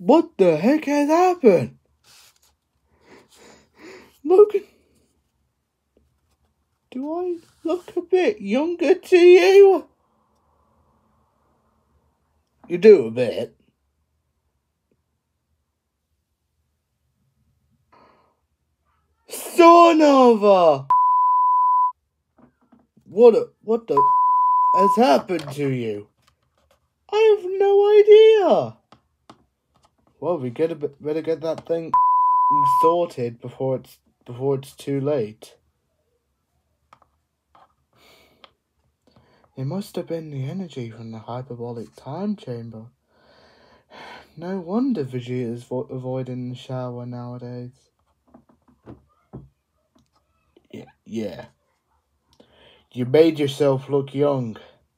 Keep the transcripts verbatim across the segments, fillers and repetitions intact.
What the heck has happened? Logan, do I look a bit younger to you? You do a bit. Son of a... What a, what the has happened to you? I have no idea. Well, we gotta better get that thing sorted before it's before it's too late. It must have been the energy from the hyperbolic time chamber. No wonder Vegeta's vo- avoiding the shower nowadays. Yeah, yeah. You made yourself look young.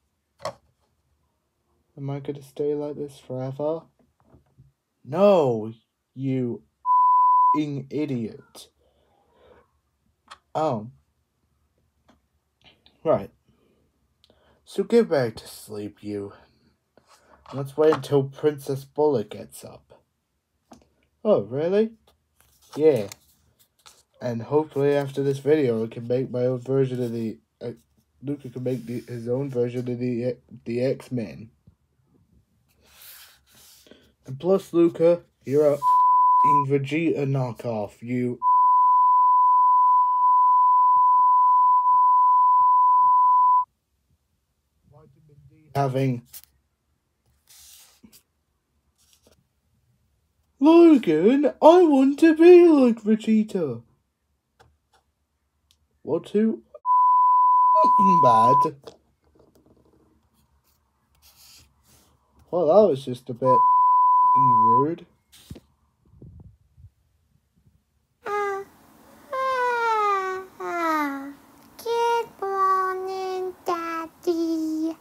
Am I gonna stay like this forever? No, you f***ing idiot. Oh. Right. So get back to sleep, you. Let's wait until Princess Bullet gets up. Oh, really? Yeah. And hopefully after this video, I can make my own version of the... Uh, Luca can make the, his own version of the the X-Men. And plus, Luca, you're a f***ing Vegeta knockoff, you... Having... Logan, I want to be like Vegeta. What, too bad? Well, that was just a bit rude. Good morning, Daddy.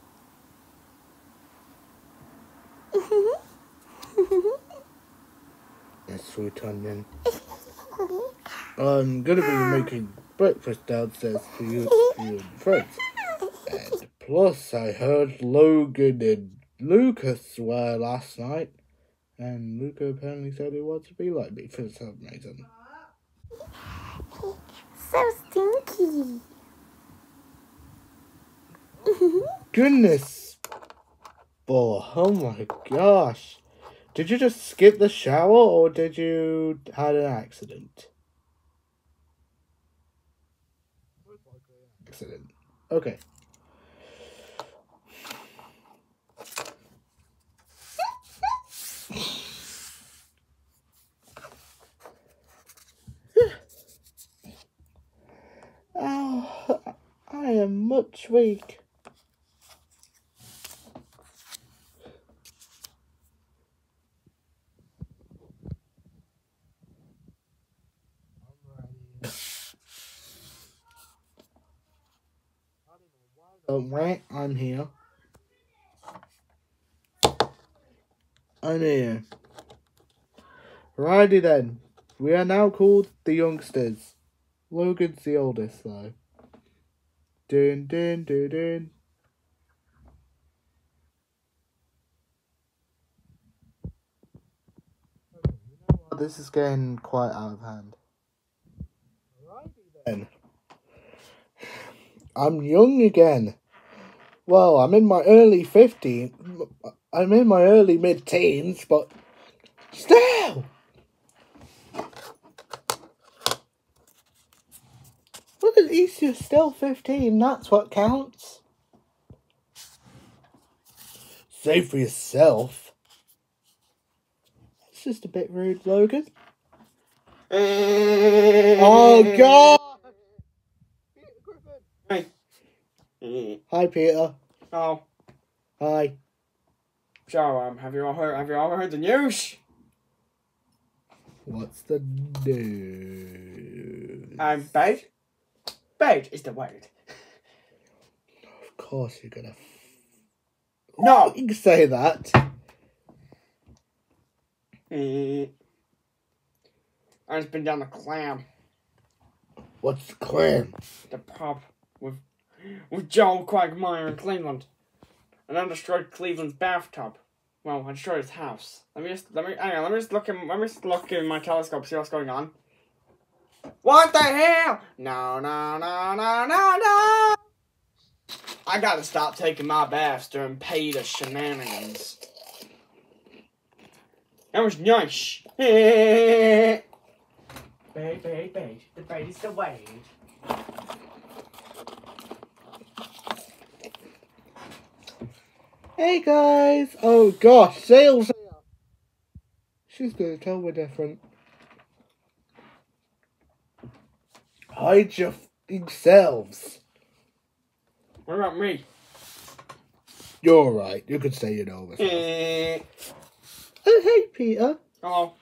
Yes, sweet onion. I'm gonna be making breakfast downstairs for you, for you and friends. And plus, I heard Logan and Lucas swear last night, and Luca apparently said he wants to be like me for some reason. So stinky. Goodness, boy! Oh my gosh! Did you just skip the shower, or did you had an accident? Accident. Okay. Oh, I am much weak. Alright, I'm here. I'm here. Righty then. We are now called the youngsters. Logan's the oldest though. Dun dun dun dun. This is getting quite out of hand. Righty then. I'm young again. Well, I'm in my early fifties. I'm in my early mid-teens, but still. Well, at least you're still fifteen. That's what counts. Say for yourself. That's just a bit rude, Logan. Oh, God! Hey. Hi, Peter. Oh. Hi. So, um, have you all heard, have you all heard the news? What's the news? Um, bad? Bad is the word. Of course you're gonna... No! You can say that. Mm. I just been down the Clam. What's the Clam? The pub with with Joel Quagmire in Cleveland. And I destroyed Cleveland's bathtub. Well, I destroyed his house. Let me just let me hang on, let me just look in let me just look in my telescope, see what's going on. What the hell? No, no, no, no, no, no! I gotta stop taking my baths during Peter shenanigans. That was nice. Bait, bait, bait. The bait is the wait. Hey guys! Oh gosh, Sail's here! She's gonna tell we're different. Hide your f***ing selves. What about me? You're right, you can say it over. Eh. Oh, hey Peter. Hello.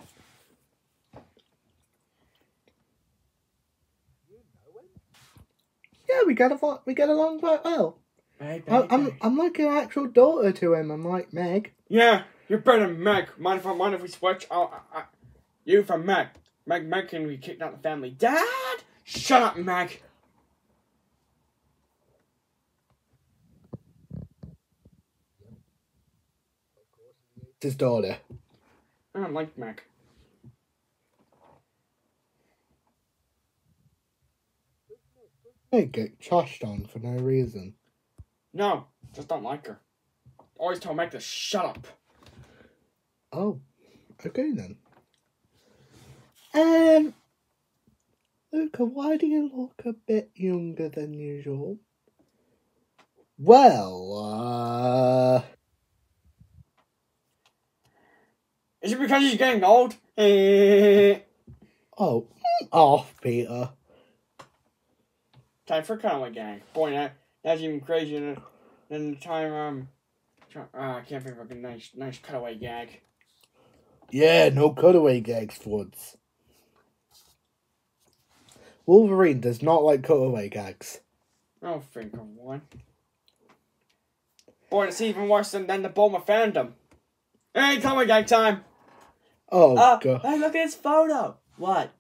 Yeah, we get, a, we get along quite well. Bait, I, bait, I'm, bait. I'm like an actual daughter to him, I'm like Meg. Yeah, you're better than Meg. Mind if I mind if we switch? Oh, I, I, you for Meg. Meg, Meg can be kicked out of the family. Dad, shut up, Meg. It's his daughter. I don't like Meg. They get trashed on for no reason. No, just don't like her. Always tell Meg to shut up. Oh, okay then. Um, Luca, why do you look a bit younger than usual? Well, uh... Is it because he's getting old? Eh. Oh, off, Peter. Time for Conway Gang. Boy, that, that's even crazier than, than the time, um... Uh, I can't think of a nice, nice cutaway gag. Yeah, no cutaway gags, Floods. Wolverine does not like cutaway gags. I'll think of one. Boy, it's even worse than, than the Bulma fandom. Hey, cutaway gag time! Oh, Uh, God. hey, look at this photo! What?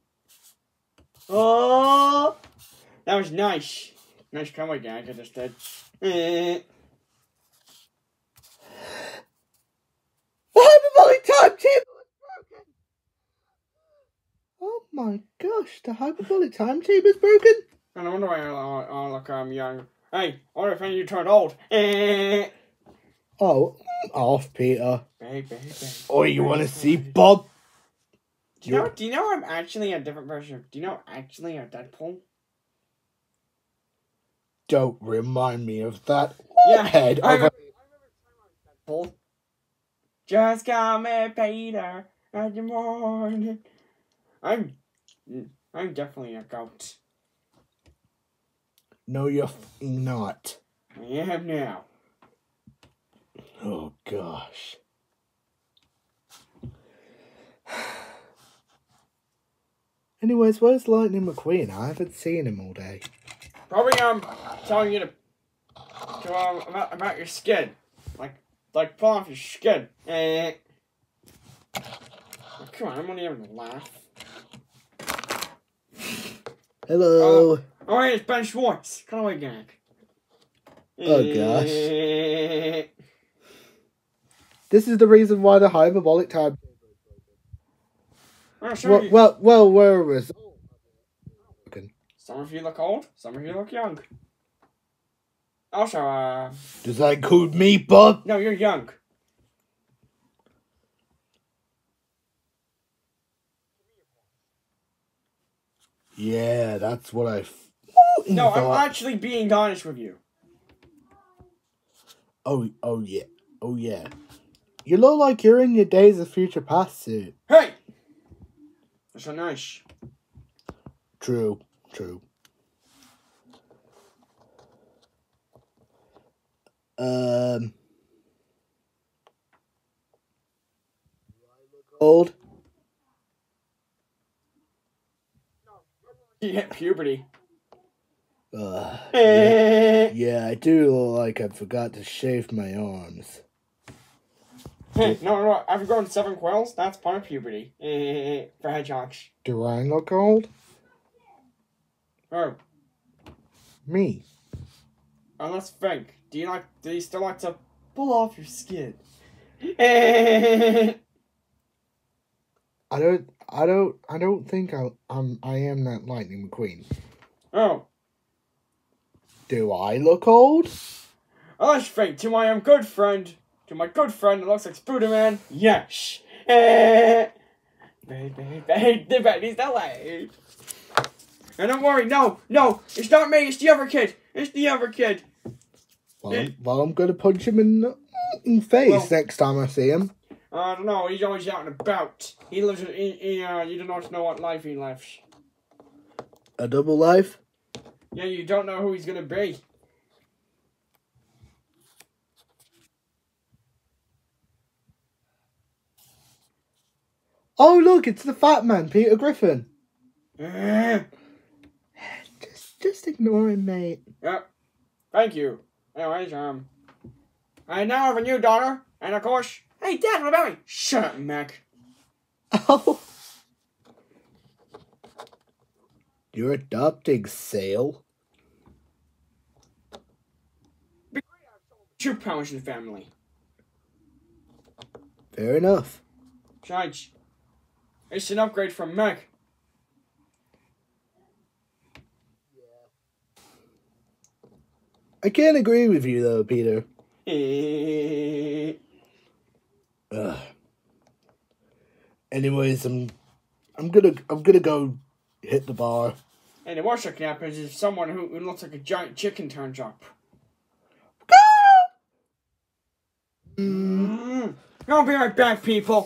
Oh! That was nice. Nice cutaway gag I just did. Eh. The hyperbolic timetable is broken! Oh my gosh, the hyperbolic timetable is broken? And I wonder why I, I, I look um, young. Hey, I wonder if any of you turned old. Eh. Oh, off, Peter. Babe, babe, babe. Oh, you want to see Bob? Do you know? Do you know I'm actually a different version? of- Do you know I'm actually a Deadpool? Don't remind me of that. Yeah, Head I of a... Deadpool. Just call me Peter in the morning. I'm, I'm definitely a goat. No, you're f***ing not. I am now. Oh, gosh. Anyways, where's Lightning McQueen? I haven't seen him all day. Probably um telling you to to um about, about your skin, like like pull off your skin. Eh. Oh, come on, I'm only having to laugh. Hello. Oh, hey, it's Ben Schwartz. Cutaway gag. Oh, gosh. Eh. This is the reason why the hyperbolic time... Well, some, Well, of you, well, well, where was... some of you look old, some of you look young. Also, uh, Does that include me, Bob? no, you're young. Yeah, that's what I... F- No, thought. I'm actually being honest with you. Oh, oh yeah. Oh yeah. You look like you're in your Days of Future Past suit. Hey! That's so nice. True, true. Um... Old? You hit puberty. Uh, yeah, Eh. yeah, I do look like I forgot to shave my arms. Hey, no, no, I've grown seven quills. That's part of puberty. Eh, for hedgehogs. Do I look old? Oh, Me. and let's think. Do you like? Do you still like to pull off your skin? I don't, I don't, I don't think I, I'm, I am that Lightning McQueen. Oh. Do I look old? Oh, that's fake. To my um, good friend. To my good friend that looks like Spooderman. Yes. Baby, baby, the baby's delayed. And don't worry, no, no, it's not me, it's the other kid. It's the other kid. Well, I'm, well, I'm gonna punch him in the in face Well, next time I see him. I don't know, he's always out and about. He lives, he, he, uh, you don't know what life he lives. A double life? Yeah, you don't know who he's gonna be. Oh, look, it's the fat man, Peter Griffin. Uh, Just, just ignore him, mate. yeah, thank you. Anyways, um, I now have a new daughter, and of course, hey, Dad, what about me? Shut up, Mac. Oh. You're adopting Sale? Two pounds in the family. Fair enough. Besides, it's an upgrade from Mac. I can't agree with you, though, Peter. Hey, Ugh. Anyways, I'm, I'm gonna, I'm gonna go hit the bar. the worst that can happen is if someone who, who looks like a giant chicken turns up. Mm. I'll be right back, people.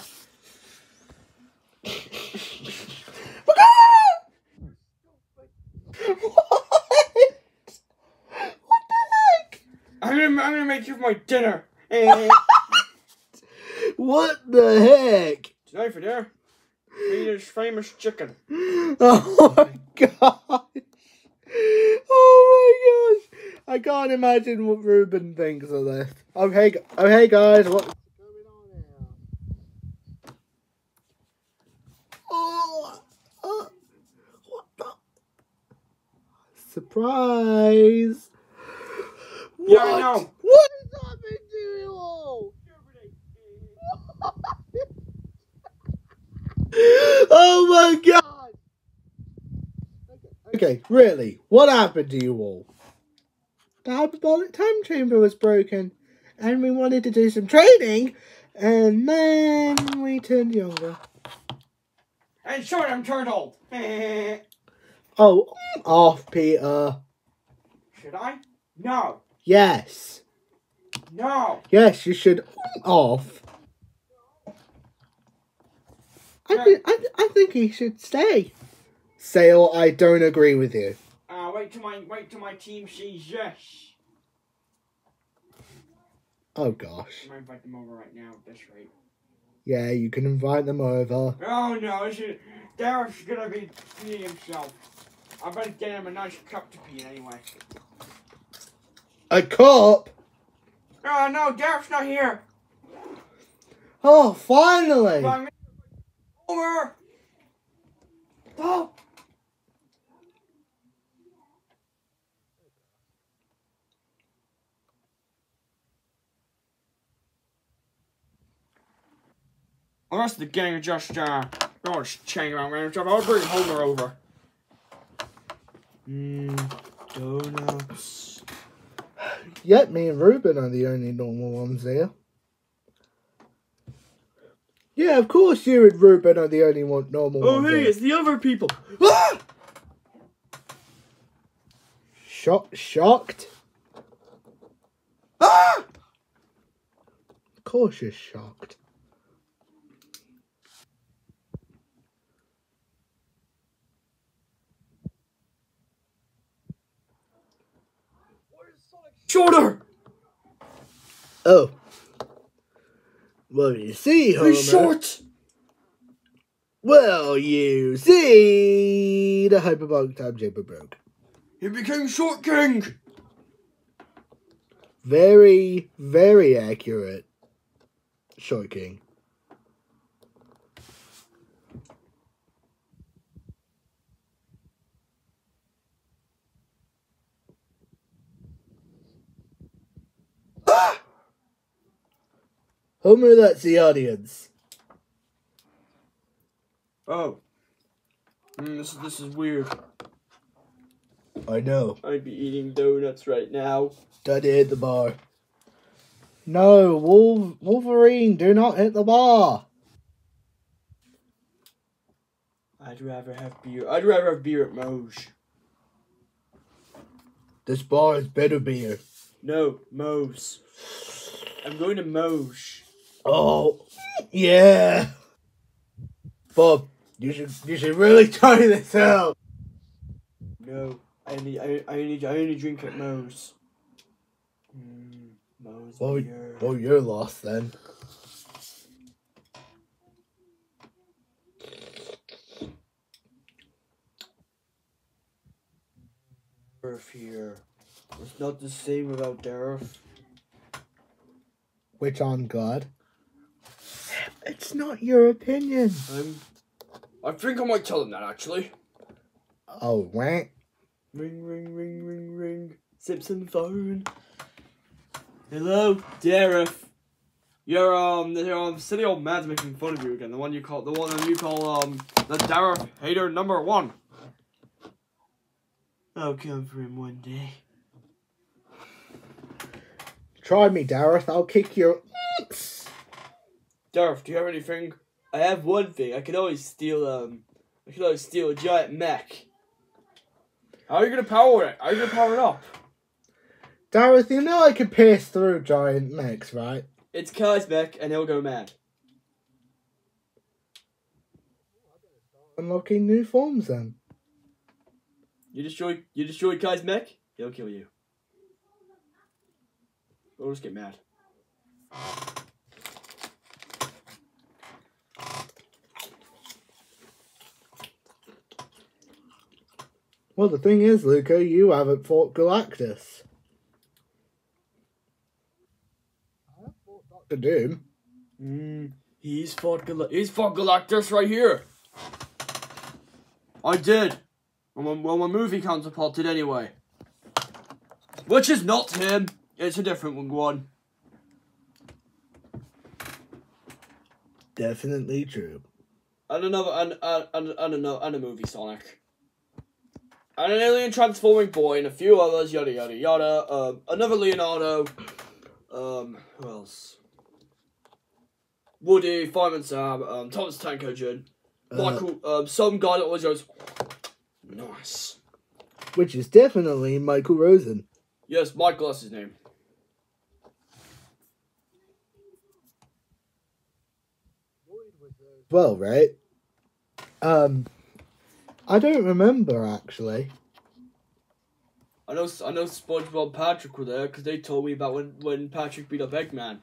I'm gonna, I'm gonna make you my dinner. Hey. What the heck? Tonight for dinner, Peter's famous chicken. Oh my gosh. Oh my gosh. I can't imagine what Ruben thinks of this. Oh hey, oh hey guys, what's going on here? Oh, uh, what the? Surprise. Yeah, I What? know. What is happening to you all? Oh my god! Okay, okay, really, what happened to you all? The hyperbolic time chamber was broken, and we wanted to do some training, and then we turned younger. And short, I'm turned old. Oh, off, Peter. Should I? No. Yes. No. Yes, you should off. I, th- I, th- I think he should stay. Sale, I don't agree with you. Uh, wait till my wait till my team sees yes. Oh gosh. I'm gonna invite them over right now at this rate. Yeah, you can invite them over. Oh no, this is, Derek's gonna be peeing himself. I better get him a nice cup to pee in anyway. A cup? Oh no, Derek's not here. Oh, finally! But I'm gonna over. Oh. The rest of the gang are just, uh, they're all just chatting around random stuff. I'll bring Homer over. Mmm, donuts. Yet me and Ruben are the only normal ones there. Yeah, of course you and Ruben are the only one normal Oh, ones hey, there. it's the other people. Ah! Shock, shocked? Ah! Of course you're shocked. Shorter! Oh. Well, you see, Homer. He's short! Well, you see, the hyperbolic time chamber broke. He became Short King! Very, very accurate. Short King. Ah! Homer, that's the audience. Oh. Mm, this, this is weird. I know. I'd be eating donuts right now. Daddy hit the bar. No, Wolf- Wolverine, do not hit the bar. I'd rather have beer. I'd rather have beer at Moe's. This bar is better beer. No, Moe's. I'm going to Moe's. Oh, yeah. Bob, you should you should really try this out. No, I only I, I only I only drink at Moe's. Mm, Moe's Well, beer. well, you're lost then. Darth here. It's not the same without Darth. Which I'm glad. It's not your opinion. I'm. I think I might tell him that actually. Oh, right. Ring, ring, ring, ring, ring. Simpson phone. Hello, Dareth. You're um, the um, silly old man's making fun of you again. The one you call, the one that you call um, the Dareth hater number one. I'll come for him one day. Try me, Dareth. I'll kick your. Dareth, do you have anything? I have one thing. I can always steal um, I can always steal a giant mech. How are you gonna power it? How are you gonna power it up? Dareth, you know I can pierce through giant mechs, right? It's Kai's mech, and he'll go mad. Unlocking new forms then. You destroy, you destroy Kai's mech, he'll kill you. Or just get mad. Well, the thing is, Luca, you haven't fought Galactus. I have fought Doctor Doom. Mm, he's fought Gal- he's fought Galactus right here. I did. Well, my, well, my movie counterpart did anyway. Which is not him. It's a different one. Definitely true. And another, and, and, and, and, another, and a movie Sonic. And an alien transforming boy and a few others, yada yada yada. Um, another Leonardo. Um, who else? Woody, Fireman Sam, um, Thomas the Tank Engine, Uh, Michael, um, some guy that always goes, nice. Which is definitely Michael Rosen. Yes, Michael, that's his name. Well, right. Um, I don't remember actually. I know, I know SpongeBob and Patrick were there because they told me about when, when Patrick beat up Eggman.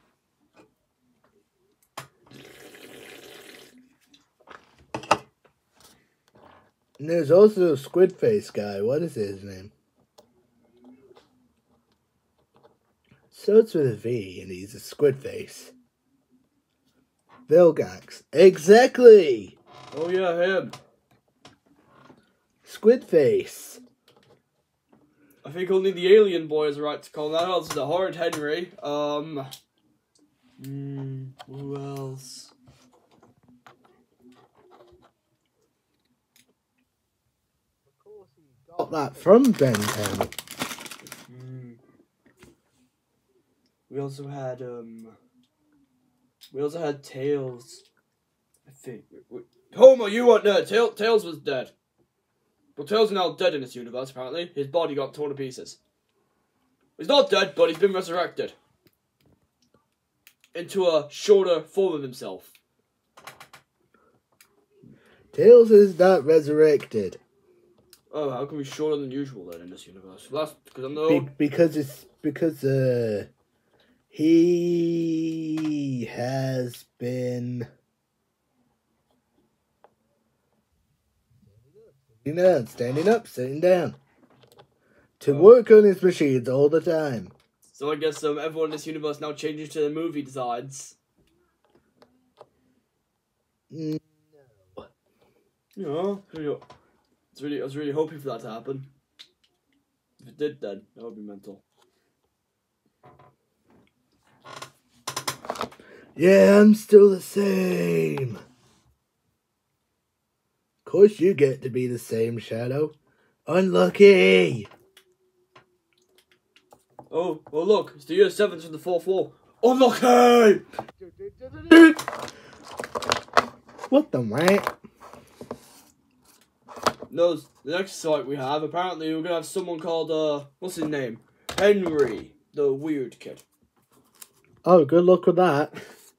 And there's also a Squid Face guy. What is his name? Starts with a V, and he's a Squid Face. Vilgax. Exactly! Oh yeah, him. Squid Face. I think only the alien boy is right to call him that. Also, the Horrid Henry. Um. Hmm. Who else? Got that from Ben ten. Hmm. We also had um. We also had Tails. I think. Wait, Homer, you weren't there. Tail, Tails was dead. But Tails is now dead in this universe. Apparently, his body got torn to pieces. He's not dead, but he's been resurrected into a shorter form of himself. Tails is not resurrected. Oh, how come he's shorter than usual then in this universe? Well, that's because I'm the Be- old... because it's because uh he has been standing up, standing up, sitting down to Oh. work on his machines all the time. So I guess um, everyone in this universe now changes to the movie designs. Mm, Yeah, yeah. It's really, I was really hoping for that to happen. If it did, then that would be mental. Yeah, I'm still the same. Of course you get to be the same, Shadow. Unlucky. Oh, well look, it's the year seventh from the fourth wall. Unlucky! What the what? No, the next site we have, apparently we're gonna have someone called, uh, what's his name? Henry, the weird kid. Oh, good luck with that.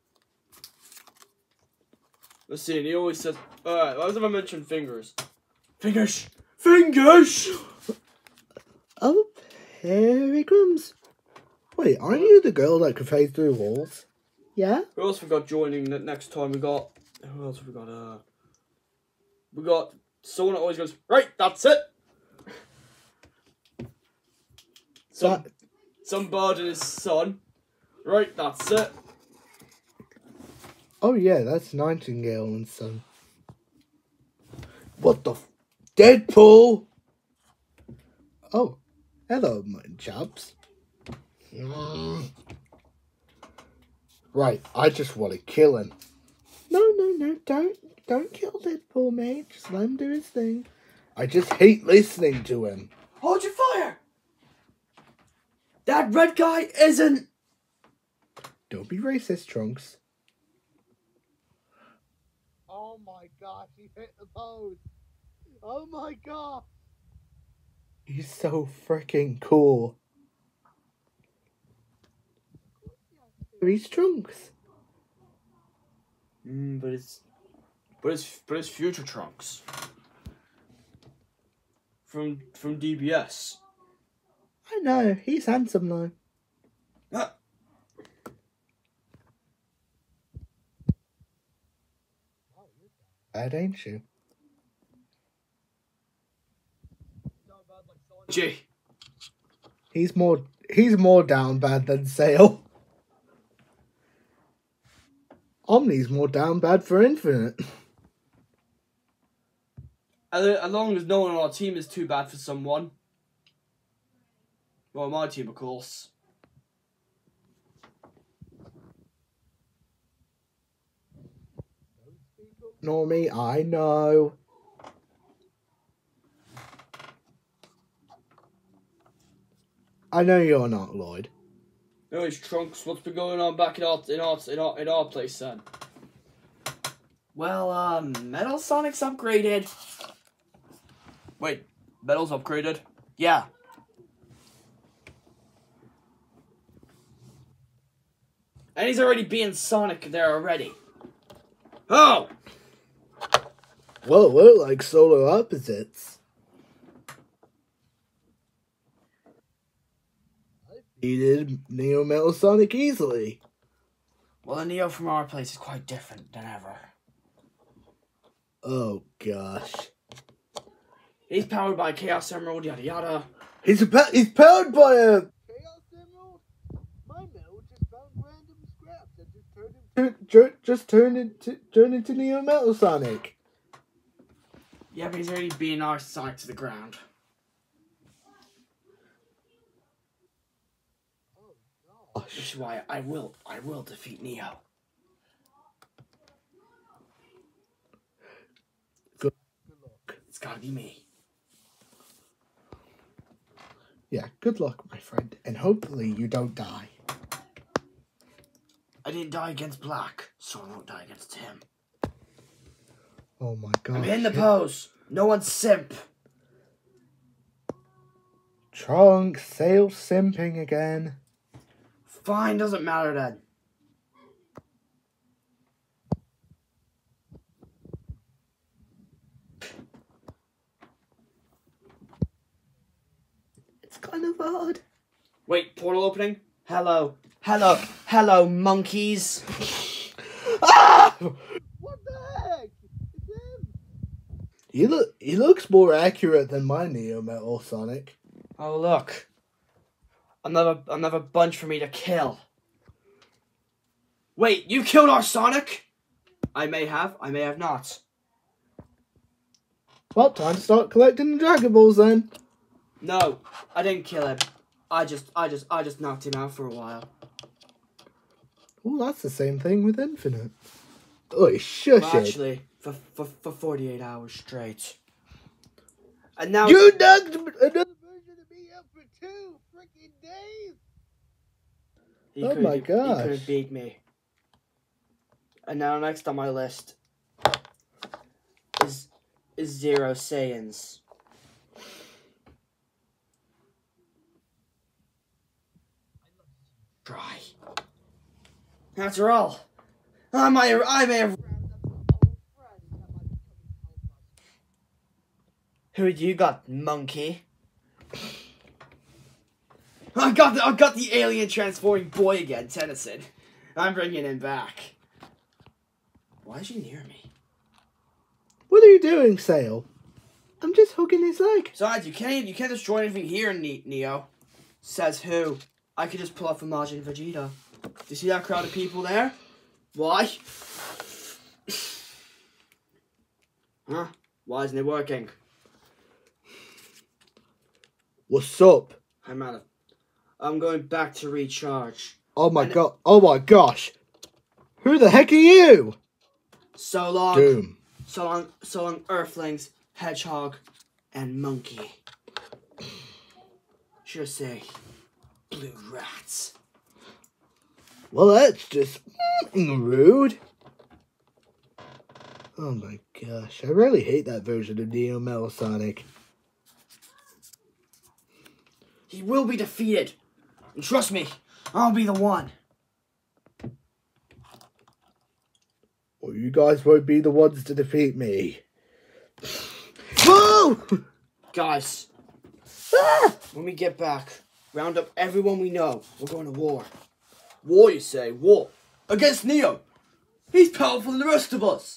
Let's see, and he always says, alright, why have I mentioned fingers? Fingers! Fingers! Oh, here he comes. Wait, aren't you the girl that could phase through walls? Yeah? Who else we got joining the next time? We got, who else have we got? Uh, we got someone that always goes, right, that's it! Some, That... some bird and his son. Right, that's it. Oh yeah, that's Nightingale and Son. What the f- Deadpool? Oh, hello, my chaps. Mm. Right, I just want to kill him. No, no, no, don't, don't kill Deadpool, mate. Just let him do his thing. I just hate listening to him. Hold your fire! That red guy isn't... Don't be racist, Trunks. Oh my gosh, he hit the post. Oh my god. He's so freaking cool. He's Trunks. Mm, but it's... But it's, but it's Future Trunks. From, from D B S. I know, he's handsome though. Ah. Bad, ain't you? Gee. He's more he's more down bad than Sale. Omni's more down bad for Infinite. As long as no one on our team is too bad for someone. Well, my team, of course. Nor me, I know. I know you're not, Lloyd. Anyways, Trunks, what's been going on back in our in our in our, in our place then? Well, um, Metal Sonic's upgraded. Wait, Metal's upgraded? Yeah. And he's already being Sonic there already. Oh! Well, we're like solar opposites. I defeated Neo Metal Sonic easily. Well, the Neo from our place is quite different than ever. Oh gosh. He's powered by Chaos Emerald, yada yada. He's a he's powered by a Chaos Emerald. My metal just found random scraps and just turned into just turned into turned into Neo Metal Sonic. Yeah, but he's already being our Sonic to the ground. Oh, Which is why I will I will defeat Neo. Good, good luck. It's gotta be me. Yeah, good luck, my friend, and hopefully you don't die. I didn't die against Black, so I won't die against him. Oh my god. I'm in the pose. No one's simp. Trunks, Sale simping again. Fine, doesn't matter then. It's kind of odd. Wait, portal opening? Hello. Hello. Hello, monkeys. Ah! What the heck? It's him. He look he looks more accurate than my Neo Metal Sonic. Oh look. Another another bunch for me to kill. Wait, you killed our Sonic? I may have, I may have not. Well, time to start collecting the Dragon Balls then. No, I didn't kill him. I just I just I just knocked him out for a while. Oh, that's the same thing with Infinite. Oh, shush Well, it. actually, for, for, for forty-eight hours straight. And now... You dug another version of me up for two freaking days? He Oh couldn't- my he- gosh. He couldn't beat me. And now next on my list is is Zero Saiyans. Try. After all, I may I may have. Who you got, monkey? I got the I got the alien transforming boy again, Tennyson. I'm bringing him back. Why is he near me? What are you doing, Sale? I'm just hugging his leg. Besides, you can't you can't destroy anything here, ne Neo. Says who? I could just pull off a Majin Vegeta. Do you see that crowd of people there? Why? Huh? Why isn't it working? What's up? I'm out of. I'm going back to recharge. Oh my And- god. Oh my gosh. Who the heck are you? So long. Doom. So long. So long. Earthlings, hedgehog, and monkey. Should I say, blue rats. Well, that's just rude. Oh my gosh. I really hate that version of Neo Metasonic. He will be defeated. And trust me, I'll be the one. Well, you guys won't be the ones to defeat me. Whoa! Guys, Ah! when we get back, round up everyone we know. We're going to war. War, you say? War. Against Neo. He's powerful than the rest of us.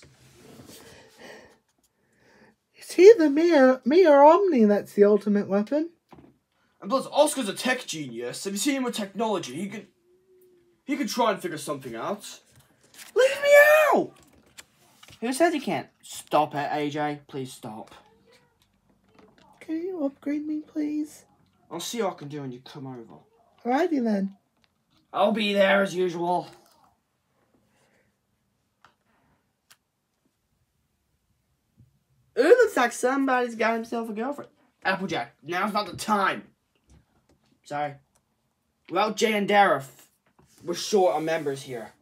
Is he the Mia, Mia Omni that's the ultimate weapon? And plus, Oscar's a tech genius. Have you seen him with technology? He could... He could try and figure something out. Leave me out! Who says he can't? Stop it, A J. Please stop. Can you upgrade me, please? I'll see what I can do when you come over. Alrighty then. I'll be there as usual. Ooh, looks like somebody's got himself a girlfriend. Applejack, now's not the time. Sorry. Well, Jay and Dareth, we're short on members here.